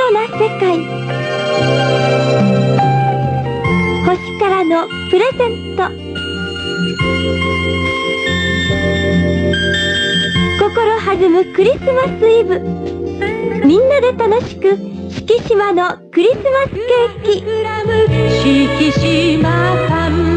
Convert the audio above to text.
妙な世界。星からのプレゼント。心弾むクリスマスイブ。みんなで楽しく四季島のクリスマスケーキ。四季島パン